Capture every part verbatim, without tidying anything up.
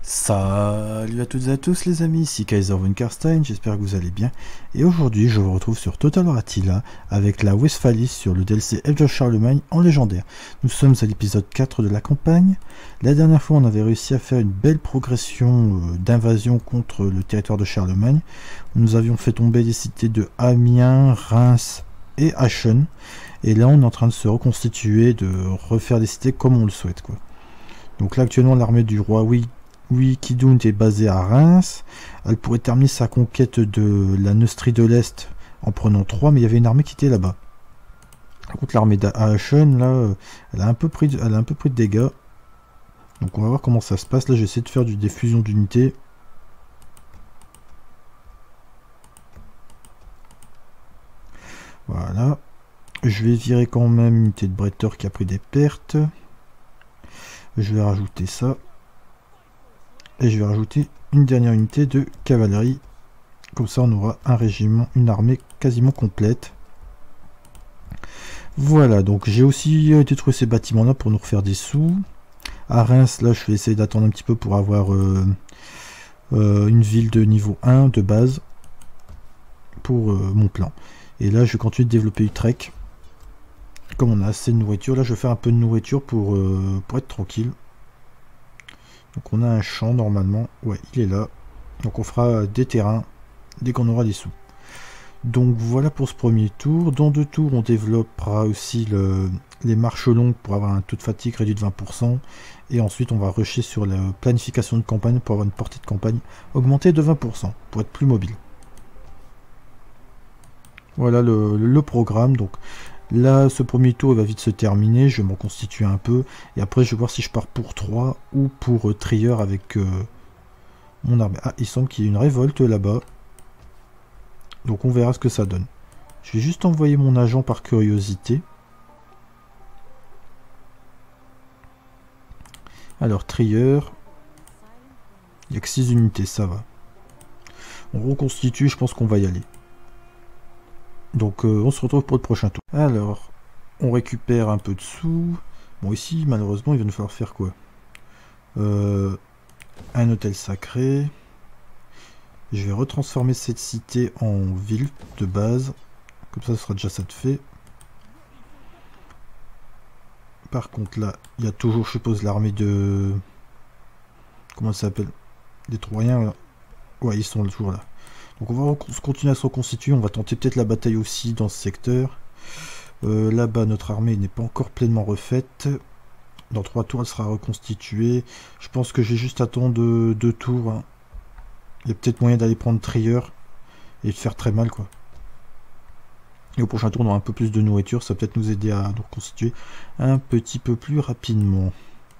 Salut à toutes et à tous les amis, ici Kaiser von Karstein, j'espère que vous allez bien. Et aujourd'hui je vous retrouve sur Total War Attila avec la Westphalie sur le D L C Age of Charlemagne en légendaire. Nous sommes à l'épisode quatre de la campagne. La dernière fois on avait réussi à faire une belle progression d'invasion contre le territoire de Charlemagne. Nous avions fait tomber les cités de Amiens, Reims et Aachen. Et là on est en train de se reconstituer, de refaire les cités comme on le souhaite, quoi. Donc là actuellement l'armée du roi oui Oui, Kidund est basée à Reims. Elle pourrait terminer sa conquête de la Neustrie de l'Est en prenant trois, mais il y avait une armée qui était là-bas. Par contre, l'armée d'Aachen, là, elle a, un peu pris de, elle a un peu pris de dégâts. Donc on va voir comment ça se passe. Là, j'essaie de faire du diffusion d'unités. Voilà. Je vais virer quand même une unité de Bretter qui a pris des pertes. Je vais rajouter ça. Et je vais rajouter une dernière unité de cavalerie. Comme ça, on aura un régiment, une armée quasiment complète. Voilà, donc j'ai aussi détruit ces bâtiments-là pour nous refaire des sous. À Reims, là, je vais essayer d'attendre un petit peu pour avoir euh, euh, une ville de niveau un de base pour euh, mon plan. Et là, je vais continuer de développer Utrecht. Comme on a assez de nourriture, là, je vais faire un peu de nourriture pour, euh, pour être tranquille. Donc on a un champ normalement, ouais il est là, donc on fera des terrains dès qu'on aura des sous. Donc voilà pour ce premier tour. Dans deux tours on développera aussi le, les marches longues pour avoir un taux de fatigue réduit de vingt pour cent, et ensuite on va rusher sur la planification de campagne pour avoir une portée de campagne augmentée de vingt pour cent, pour être plus mobile. Voilà le, le programme. Donc là, ce premier tour il va vite se terminer, je vais m'en constituer un peu, et après je vais voir si je pars pour trois ou pour euh, Trier avec euh, mon armée. Ah, il semble qu'il y ait une révolte là-bas, donc on verra ce que ça donne. Je vais juste envoyer mon agent par curiosité. Alors, Trier, il n'y a que six unités, ça va. On reconstitue, je pense qu'on va y aller. Donc euh, on se retrouve pour le prochain tour. Alors, on récupère un peu de sous. Bon, ici, malheureusement, il va nous falloir faire quoi? euh, Un hôtel sacré. Je vais retransformer cette cité en ville de base. Comme ça, ce sera déjà ça de fait. Par contre, là, il y a toujours, je suppose, l'armée de... Comment ça s'appelle? Des Troyens, là. Ouais, ils sont toujours là. Donc on va continuer à se reconstituer, on va tenter peut-être la bataille aussi dans ce secteur. Euh, Là-bas, notre armée n'est pas encore pleinement refaite. Dans trois tours, elle sera reconstituée. Je pense que j'ai juste attendre deux, deux tours. Hein. Il y a peut-être moyen d'aller prendre Trier et de faire très mal, quoi. Et au prochain tour, on aura un peu plus de nourriture. Ça va peut-être nous aider à nous reconstituer un petit peu plus rapidement.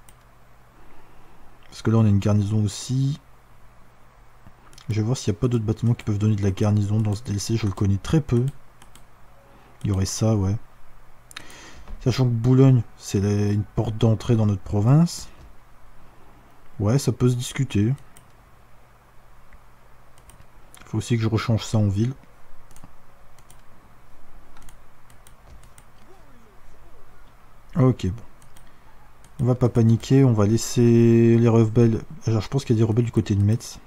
Parce que là, on a une garnison aussi. Je vais voir s'il n'y a pas d'autres bâtiments qui peuvent donner de la garnison dans ce D L C. Je le connais très peu. Il y aurait ça, ouais. Sachant que Boulogne, c'est une porte d'entrée dans notre province. Ouais, ça peut se discuter. Il faut aussi que je rechange ça en ville. Ok, bon. On va pas paniquer, on va laisser les rebelles. Alors, je pense qu'il y a des rebelles du côté de Metz.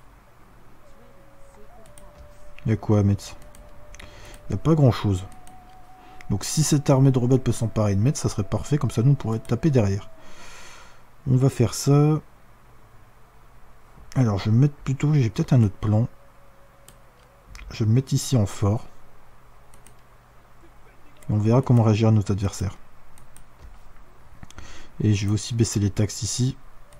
Il y a quoi à Metz? Il n'y a pas grand chose. Donc si cette armée de rebelles peut s'emparer de Metz, ça serait parfait, comme ça nous on pourrait taper derrière. On va faire ça. Alors je vais me mettre plutôt, j'ai peut-être un autre plan. Je vais me mettre ici en fort. Et on verra comment réagir à nos adversaires. Et je vais aussi baisser les taxes ici.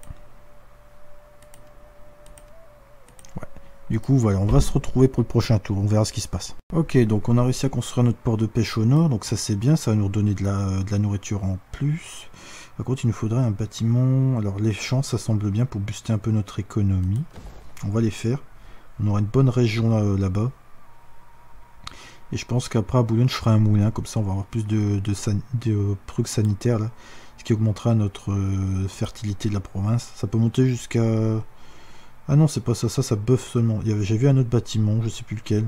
Ouais. Du coup, voilà, on va se retrouver pour le prochain tour. On verra ce qui se passe. Ok, donc on a réussi à construire notre port de pêche au nord. Donc ça c'est bien, ça va nous redonner de la, de la nourriture en plus. Par contre, il nous faudrait un bâtiment. Alors les champs, ça semble bien pour booster un peu notre économie. On va les faire. On aura une bonne région là-bas. Et je pense qu'après à Boulogne, je ferai un moulin. Comme ça, on va avoir plus de, de, san de euh, trucs sanitaires là. Ce qui augmentera notre euh, fertilité de la province. Ça peut monter jusqu'à... Ah non, c'est pas ça, ça, ça buff seulement. J'ai vu un autre bâtiment, je sais plus lequel.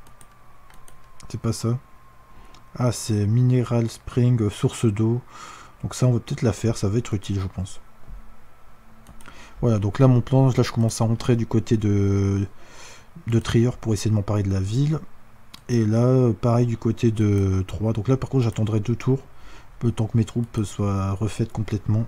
C'est pas ça. Ah, c'est Mineral Spring, euh, source d'eau. Donc ça, on va peut-être la faire, ça va être utile, je pense. Voilà, donc là, mon plan, là, je commence à rentrer du côté de, de Trier pour essayer de m'emparer de la ville. Et là, pareil du côté de Troyes. Donc là, par contre, j'attendrai deux tours, le temps que mes troupes soient refaites complètement.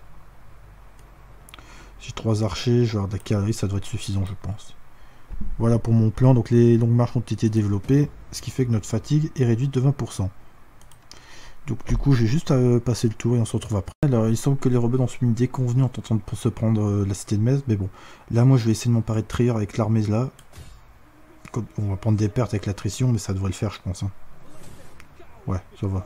J'ai trois archers, je vais avoir de la cavalerie, ça doit être suffisant, je pense. Voilà pour mon plan, donc les longues marches ont été développées, ce qui fait que notre fatigue est réduite de vingt pour cent. Donc du coup, j'ai juste à passer le tour et on se retrouve après. Alors, il semble que les rebelles ont subi une déconvenue en tentant de se prendre euh, la cité de Metz, mais bon. Là, moi, je vais essayer de m'emparer de Trier avec l'armée là. On va prendre des pertes avec l'attrition, mais ça devrait le faire, je pense. Hein. Ouais, ça va.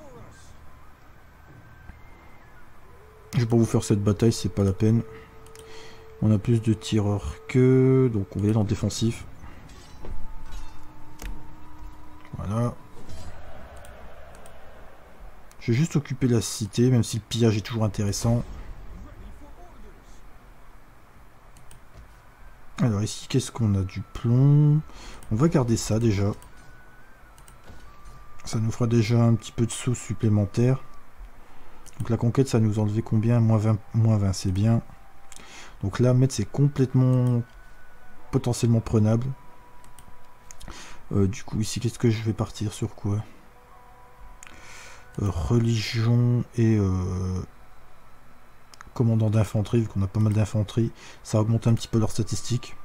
Je vais pas vous faire cette bataille, c'est pas la peine. On a plus de tireurs que... Donc on va aller en défensif. Voilà. Je vais juste occuper la cité, même si le pillage est toujours intéressant. Alors ici, qu'est-ce qu'on a? Du plomb. On va garder ça déjà. Ça nous fera déjà un petit peu de sous supplémentaires. Donc la conquête, ça nous enlevait combien? Moins vingt, moins vingt, c'est bien. Donc là, Metz c'est complètement potentiellement prenable. Euh, du coup, ici, qu'est-ce que je vais partir sur quoi? euh, Religion et euh, commandant d'infanterie, vu qu'on a pas mal d'infanterie. Ça augmente un petit peu leurs statistiques.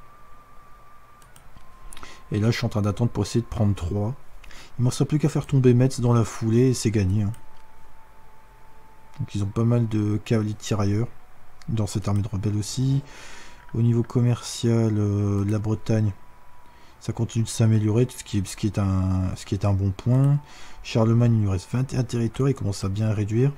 Et là, je suis en train d'attendre pour essayer de prendre trois. Il ne me reste plus qu'à faire tomber Metz dans la foulée et c'est gagné. Hein. Donc ils ont pas mal de cavaliers tirailleurs dans cette armée de rebelles aussi. Au niveau commercial, euh, la Bretagne, ça continue de s'améliorer, ce qui est, ce qui est un, ce qui est un bon point. Charlemagne, il nous reste vingt et un territoires, il commence à bien réduire.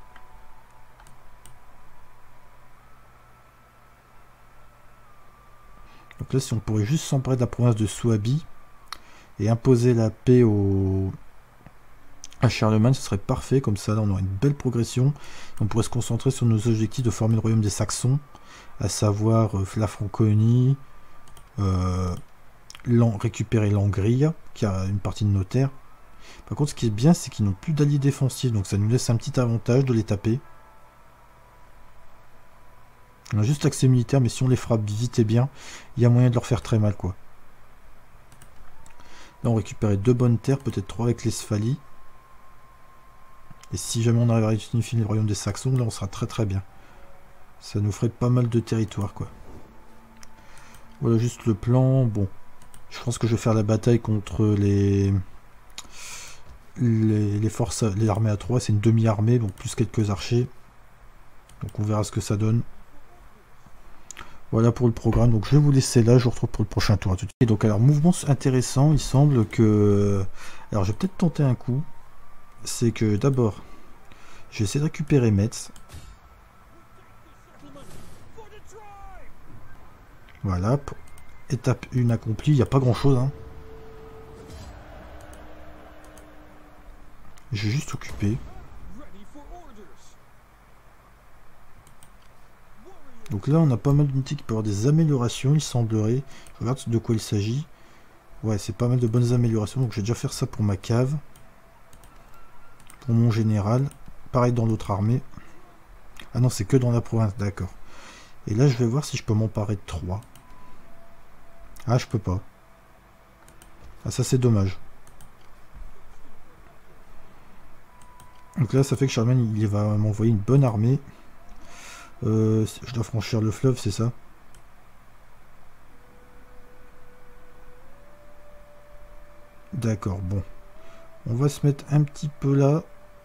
Donc là, si on pourrait juste s'emparer de la province de Souabi et imposer la paix au... à Charlemagne, ce serait parfait. Comme ça, là, on aurait une belle progression. On pourrait se concentrer sur nos objectifs de former le royaume des Saxons, à savoir euh, la Franconie, euh, récupérer l'Hongrie, qui a une partie de nos terres. Par contre, ce qui est bien, c'est qu'ils n'ont plus d'alliés défensifs, donc ça nous laisse un petit avantage de les taper. On a juste accès militaire, mais si on les frappe vite et bien, il y a moyen de leur faire très mal, quoi. Là, on récupérait deux bonnes terres, peut-être trois avec l'Estphalie. Et si jamais on arrive à réunifier le royaume des Saxons, là, on sera très très bien. Ça nous ferait pas mal de territoire, quoi. Voilà juste le plan. Bon, je pense que je vais faire la bataille contre les les, les forces, les armées à trois. C'est une demi-armée, donc plus quelques archers. Donc on verra ce que ça donne. Voilà pour le programme. Donc je vais vous laisser là. Je vous retrouve pour le prochain tour. À tout de suite. Et donc alors mouvement intéressant. Il semble que alors je vais peut-être tenter un coup. C'est que d'abord, je vais essayer de récupérer Metz. Voilà, étape un accomplie, il n'y a pas grand chose. Hein. Je vais juste occuper. Donc là, on a pas mal d'unités qui peuvent avoir des améliorations, il semblerait. Je regarde de quoi il s'agit. Ouais, c'est pas mal de bonnes améliorations. Donc je vais déjà faire ça pour ma cave. Pour mon général. Pareil dans l'autre armée. Ah non, c'est que dans la province, d'accord. Et là, je vais voir si je peux m'emparer de trois. Ah, je peux pas. Ah, ça c'est dommage. Donc là, ça fait que Charlemagne, il va m'envoyer une bonne armée. Euh, je dois franchir le fleuve, c'est ça? D'accord, bon. On va se mettre un petit peu là.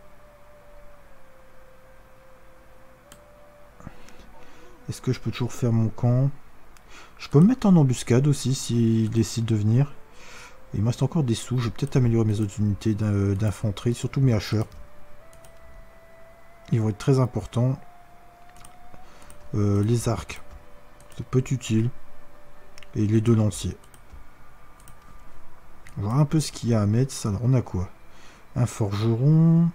Est-ce que je peux toujours faire mon camp? Je peux me mettre en embuscade aussi s'il décide de venir. Il me reste encore des sous. Je vais peut-être améliorer mes autres unités d'infanterie, surtout mes hacheurs. Ils vont être très importants. Euh, les arcs, ça peut être utile. Et les deux lanciers. On va voir un peu ce qu'il y a à mettre. Alors on a quoi? Un forgeron.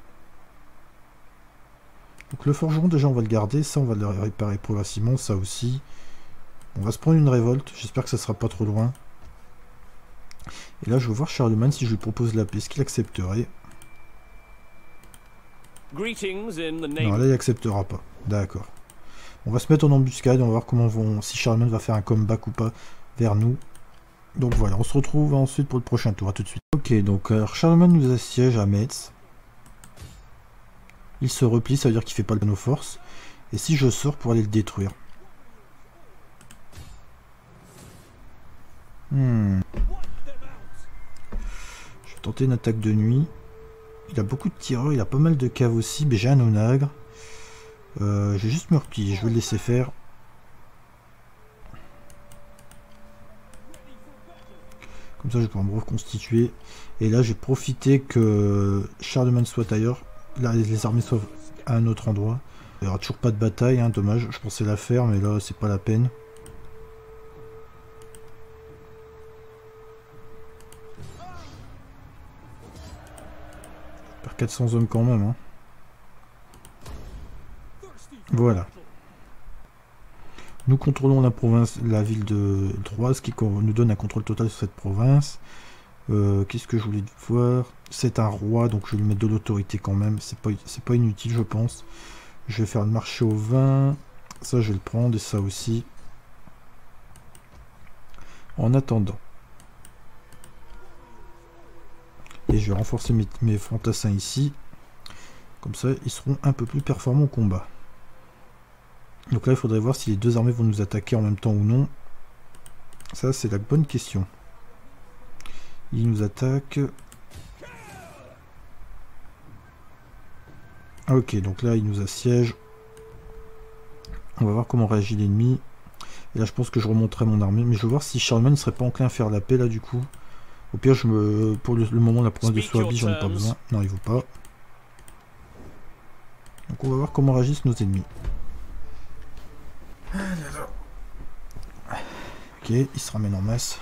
Donc le forgeron déjà on va le garder. Ça on va le réparer progressivement. Ça aussi. On va se prendre une révolte. J'espère que ça sera pas trop loin. Et là je vais voir Charlemagne si je lui propose la paix. Est-ce qu'il accepterait? Non, là il acceptera pas. D'accord. On va se mettre en embuscade, on va voir comment vont, si Charlemagne va faire un comeback ou pas vers nous. Donc voilà, on se retrouve ensuite pour le prochain tour, à tout de suite. Ok, donc alors, Charlemagne nous assiège à Metz. Il se replie, ça veut dire qu'il fait pas de nos forces. Et si je sors pour aller le détruire? Hmm. Je vais tenter une attaque de nuit. Il a beaucoup de tireurs, il a pas mal de caves aussi, mais j'ai un onagre. Euh, je vais juste me replier, je vais le laisser faire. Comme ça je vais pouvoir me reconstituer. Et là j'ai profité que Charlemagne soit ailleurs. Là les armées soient à un autre endroit. Il n'y aura toujours pas de bataille, hein, dommage. Je pensais la faire, mais là c'est pas la peine. Je perds quatre cents hommes quand même. Hein. Voilà. Nous contrôlons la province, la ville de Troyes, ce qui nous donne un contrôle total sur cette province. Euh, Qu'est-ce que je voulais voir? C'est un roi, donc je vais lui mettre de l'autorité quand même. C'est pas, c'est pas inutile, je pense. Je vais faire le marché au vin. Ça, je vais le prendre, et ça aussi. En attendant. Et je vais renforcer mes, mes fantassins ici. Comme ça, ils seront un peu plus performants au combat. Donc là, il faudrait voir si les deux armées vont nous attaquer en même temps ou non. Ça, c'est la bonne question. Ils nous attaquent. Ok, donc là, ils nous assiègent. On va voir comment réagit l'ennemi. Et là, je pense que je remonterai mon armée. Mais je vais voir si Charlemagne ne serait pas enclin à faire la paix, là, du coup. Au pire, je me... pour le, le moment, la province de Swabie, j'en ai pas besoin. Non, il ne veut pas. Donc on va voir comment réagissent nos ennemis. Ok, il se ramène en masse.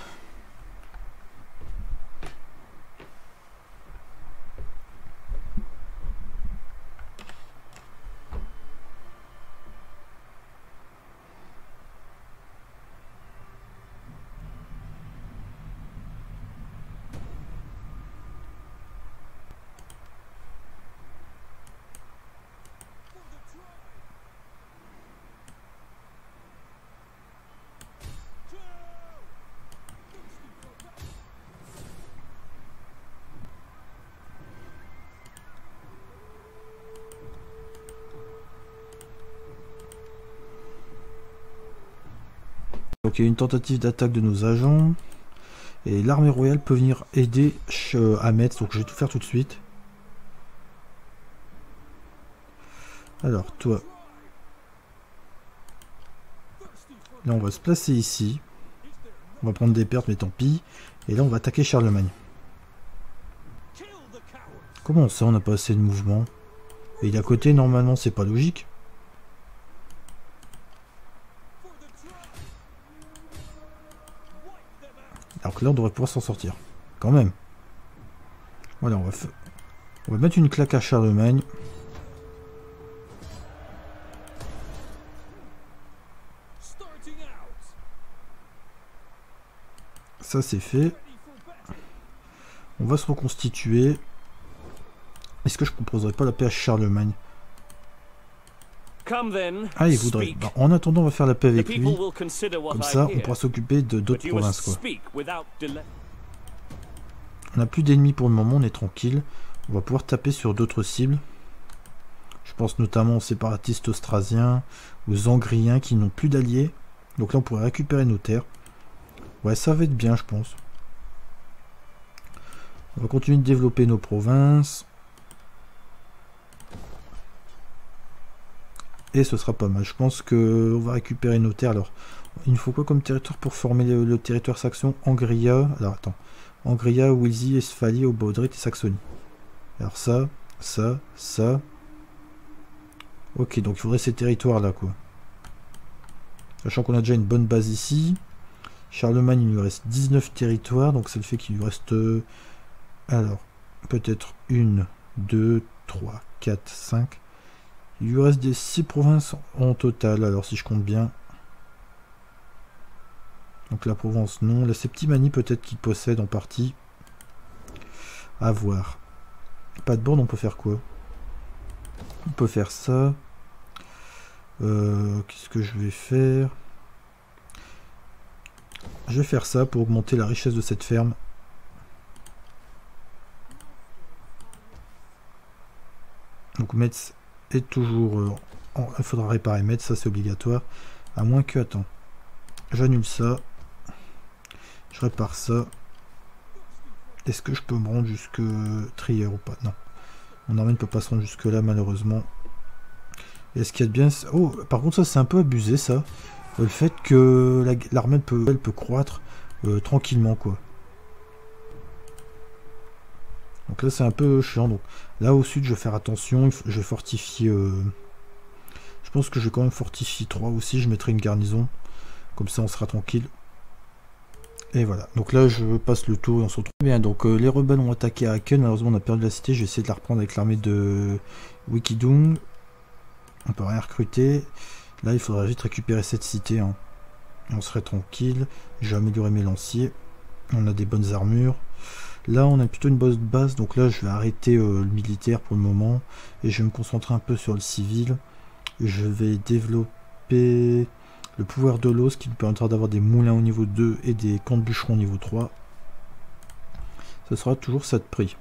Donc il y a une tentative d'attaque de nos agents. Et l'armée royale peut venir aider à Metz. Donc je vais tout faire tout de suite. Alors toi. Là on va se placer ici. On va prendre des pertes mais tant pis. Et là on va attaquer Charlemagne. Comment ça on n'a pas assez de mouvement? Et il est à côté, normalement c'est pas logique. Alors que là on devrait pouvoir s'en sortir. Quand même. Voilà, on va, on va mettre une claque à Charlemagne. Ça c'est fait. On va se reconstituer. Est-ce que je proposerais pas la paix à Charlemagne? Ah, il voudrait. Bah, en attendant, on va faire la paix avec lui. Comme ça, on pourra s'occuper de d'autres provinces, quoi. On n'a plus d'ennemis pour le moment, on est tranquille. On va pouvoir taper sur d'autres cibles. Je pense notamment aux séparatistes austrasiens, aux angriens qui n'ont plus d'alliés. Donc là, on pourrait récupérer nos terres. Ouais, ça va être bien, je pense. On va continuer de développer nos provinces. Et ce sera pas mal. Je pense que on va récupérer nos terres. Alors, il nous faut quoi comme territoire pour former le, le territoire saxon? Angria. Alors, attends. Angria, Wesey, Westphalie, Obaudrit et Saxonie. Alors ça, ça, ça. Ok, donc il faudrait ces territoires-là, quoi. Sachant qu'on a déjà une bonne base ici. Charlemagne, il lui reste dix-neuf territoires. Donc ça le fait qu'il lui reste... Euh, alors, peut-être une, deux, trois, quatre, cinq... Il lui reste des six provinces en total, alors si je compte bien. Donc la Provence non, la Septimanie peut-être qu'il possède en partie. À voir. Pas de borne, on peut faire quoi? On peut faire ça. Euh, Qu'est-ce que je vais faire? Je vais faire ça pour augmenter la richesse de cette ferme. Donc Metz est toujours... Euh, en, il faudra réparer Metz, ça c'est obligatoire. À moins que... Attends. J'annule ça. Je répare ça. Est-ce que je peux me rendre jusque Trier ou pas? Non. Mon armée ne peut pas se rendre jusque là malheureusement. Est-ce qu'il y a de bien... Oh, par contre ça c'est un peu abusé ça. Le fait que l'armée la, peut, elle peut croître euh, tranquillement quoi. Donc là c'est un peu chiant. Donc là au sud je vais faire attention. Je vais fortifier... Euh... Je pense que je vais quand même fortifier trois aussi. Je mettrai une garnison. Comme ça on sera tranquille. Et voilà, donc là je passe le tour et on se retrouve bien. Donc euh, les rebelles ont attaqué à Aachen, malheureusement on a perdu la cité, je vais essayer de la reprendre avec l'armée de Wikidung. On peut rien recruter. Là il faudra vite récupérer cette cité, hein. On serait tranquille. J'ai amélioré mes lanciers. On a des bonnes armures. Là on a plutôt une bonne base, donc là je vais arrêter euh, le militaire pour le moment. Et je vais me concentrer un peu sur le civil. Je vais développer... le pouvoir de l'eau, ce qui nous permettra d'avoir des moulins au niveau deux et des camps de bûcherons au niveau trois. Ce sera toujours ça de prix.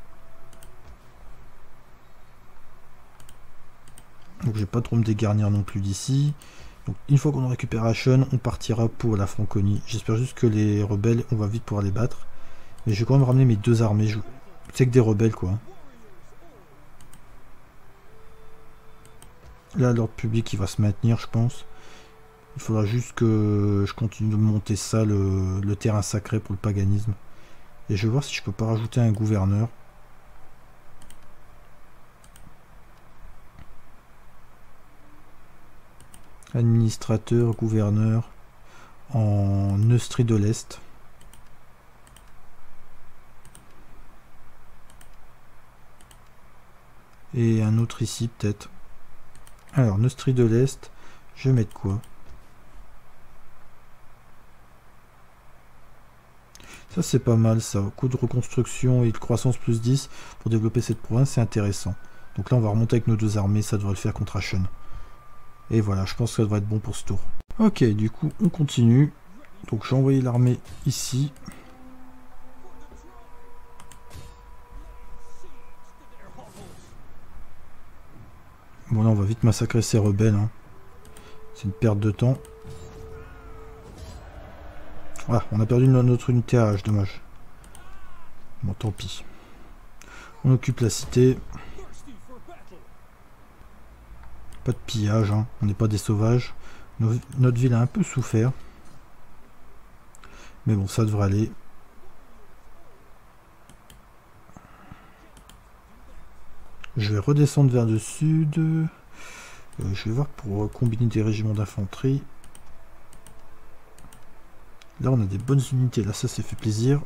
Donc je vais pas trop me dégarnir non plus d'ici. Donc une fois qu'on récupère Aachen, on partira pour la Franconie. J'espère juste que les rebelles, on va vite pouvoir les battre. Mais je vais quand même ramener mes deux armées. Je... C'est que des rebelles quoi. Là l'ordre public il va se maintenir je pense. Il faudra juste que je continue de monter ça, le, le terrain sacré pour le paganisme. Et je vais voir si je peux pas rajouter un gouverneur. Administrateur, gouverneur en Neustrie de l'Est. Et un autre ici peut-être. Alors, Neustrie de l'Est, je vais mettre quoi? Ça c'est pas mal ça, coût de reconstruction et de croissance plus dix pour développer cette province, c'est intéressant. Donc là on va remonter avec nos deux armées, ça devrait le faire contre Aachen. Et voilà, je pense que ça devrait être bon pour ce tour. Ok, du coup on continue. Donc j'ai envoyé l'armée ici. Bon là on va vite massacrer ces rebelles, hein. C'est une perte de temps. Ah, on a perdu notre unité à H, dommage. Bon, tant pis. On occupe la cité. Pas de pillage, hein. On n'est pas des sauvages. Nos, notre ville a un peu souffert. Mais bon, ça devrait aller. Je vais redescendre vers le sud. Euh, je vais voir pour combiner des régiments d'infanterie. Là, on a des bonnes unités. Là, ça, ça fait plaisir.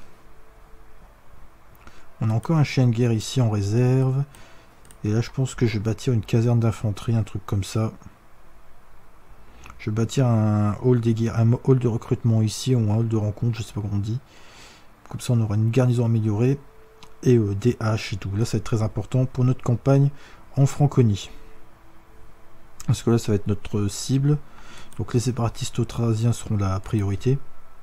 On a encore un chien de guerre ici en réserve. Et là, je pense que je vais bâtir une caserne d'infanterie, un truc comme ça. Je vais bâtir un hall, des guerres, un hall de recrutement ici, ou un hall de rencontre, je sais pas comment on dit. Comme ça, on aura une garnison améliorée. Et euh, des haches et tout. Là, ça va être très important pour notre campagne en Franconie. Parce que là, ça va être notre cible. Donc les séparatistes austrasiens seront la priorité.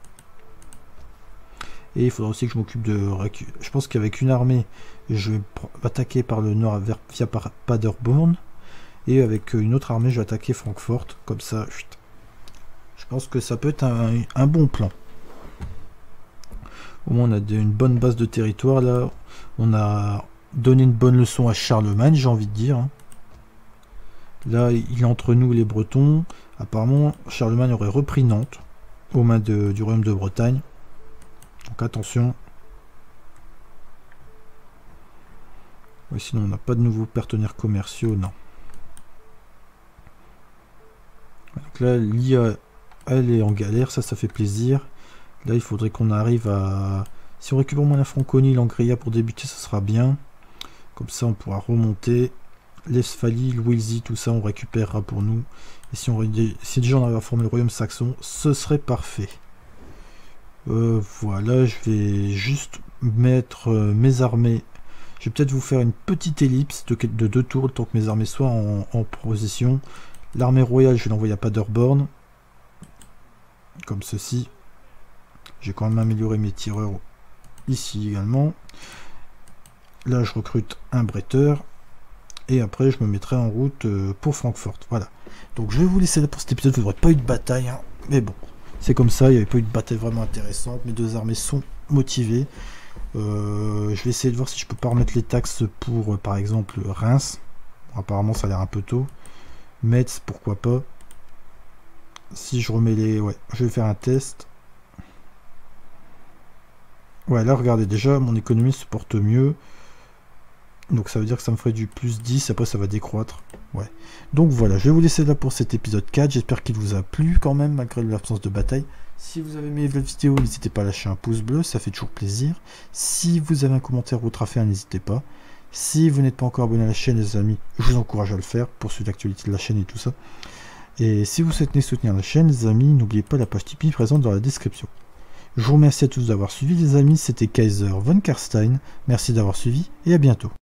Et il faudra aussi que je m'occupe de... Je pense qu'avec une armée, je vais attaquer par le nord vers, via Paderborn. Et avec une autre armée, je vais attaquer Francfort. Comme ça, chut. Je pense que ça peut être un, un bon plan. Au moins, on a une bonne base de territoire. Là, on a donné une bonne leçon à Charlemagne, j'ai envie de dire. Hein. Là, il est entre nous les Bretons. Apparemment, Charlemagne aurait repris Nantes aux mains de, du royaume de Bretagne. Donc attention. Oui, sinon, on n'a pas de nouveaux partenaires commerciaux, non. Donc là, l'I A, elle est en galère, ça, ça fait plaisir. Là, il faudrait qu'on arrive à... Si on récupère au moins la Franconie, l'Angria pour débuter, ça sera bien. Comme ça, on pourra remonter. L'Estphalie, l'Ouilzy, tout ça, on récupérera pour nous. Et si, on, si déjà on arrive à former le royaume saxon, ce serait parfait. Euh, voilà, je vais juste mettre euh, mes armées Je vais peut-être vous faire une petite ellipse de, de deux tours, le temps que mes armées soient en, en position. L'armée royale, je vais l'envoyer à Paderborn. Comme ceci. J'ai quand même amélioré mes tireurs ici également. Là, je recrute un bretteur. Et après, je me mettrai en route pour Francfort. Voilà. Donc, je vais vous laisser là pour cet épisode. Vous n'aurez pas eu de bataille. Hein. Mais bon, c'est comme ça. Il n'y avait pas eu de bataille vraiment intéressante. Mes deux armées sont motivées. Euh, je vais essayer de voir si je peux pas remettre les taxes pour, euh, par exemple, Reims. Bon, apparemment, ça a l'air un peu tôt. Metz, pourquoi pas. Si je remets les... Ouais, je vais faire un test. Ouais, là, regardez, déjà, mon économie se porte mieux. Donc ça veut dire que ça me ferait du plus dix, après ça va décroître. Ouais. Donc voilà, je vais vous laisser là pour cet épisode quatre. J'espère qu'il vous a plu quand même, malgré l'absence de bataille. Si vous avez aimé la vidéo, n'hésitez pas à lâcher un pouce bleu, ça fait toujours plaisir. Si vous avez un commentaire ou autre à faire, n'hésitez pas. Si vous n'êtes pas encore abonné à la chaîne, les amis, je vous encourage à le faire pour suivre l'actualité de la chaîne et tout ça. Et si vous souhaitez soutenir la chaîne, les amis, n'oubliez pas la page Tipeee présente dans la description. Je vous remercie à tous d'avoir suivi, les amis. C'était Kaiser von Karstein. Merci d'avoir suivi et à bientôt.